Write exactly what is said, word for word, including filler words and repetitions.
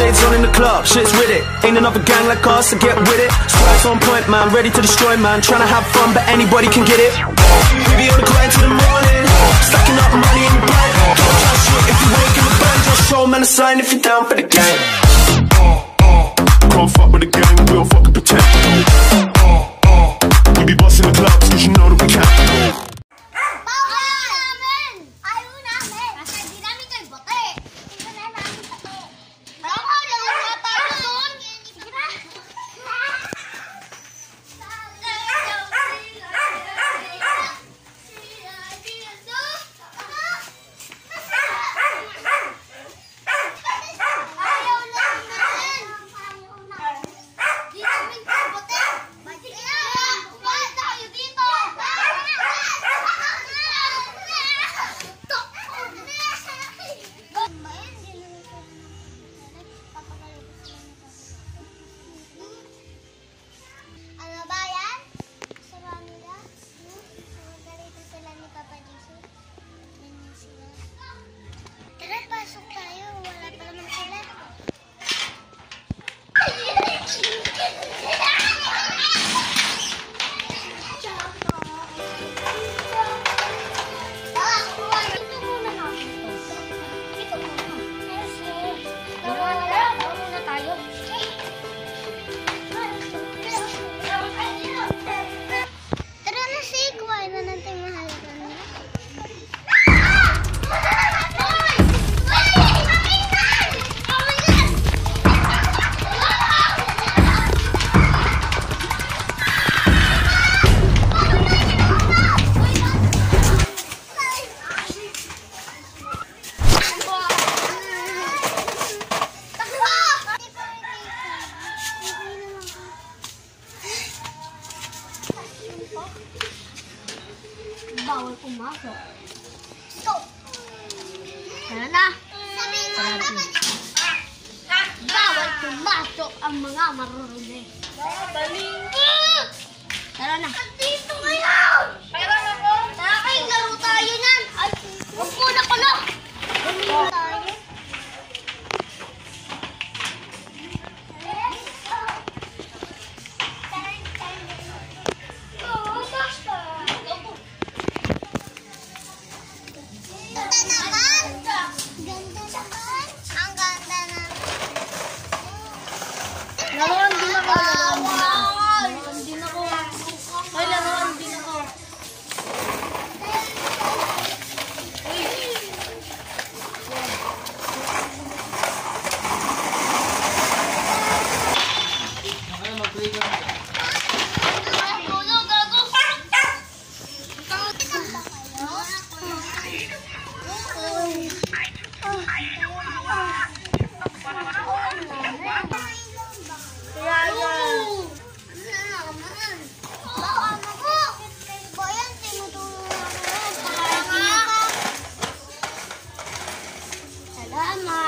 waves on in the club, shit's with it. Ain't another gang like us, so get with it. Squads on point, man, ready to destroy, man. Trying to have fun, but anybody can get it. We be on the grind till the morning, stacking up money in the bank. Don't try shit if you ain't in the band. Just show man a sign if you're down for the gang. Can't fuck with the gang, we don't fucking pretend. We be busting the clubs, cause you know that we can. Bawal pumasok. Stop! Tara na! Bawal pumasok ang mga marurumi. Tara na! Dito ngayon! Tara na po! Tara kayo, laro tayo yan! Ay, huwag po na ko na! Laro tayo. Laruan din ako. Laruan din ako. Ay, laruan din ako. Salamat.